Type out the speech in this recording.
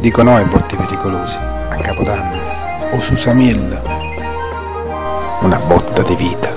Dico no ai botti pericolosi, a Capodanno o su Samil, una botta di vita.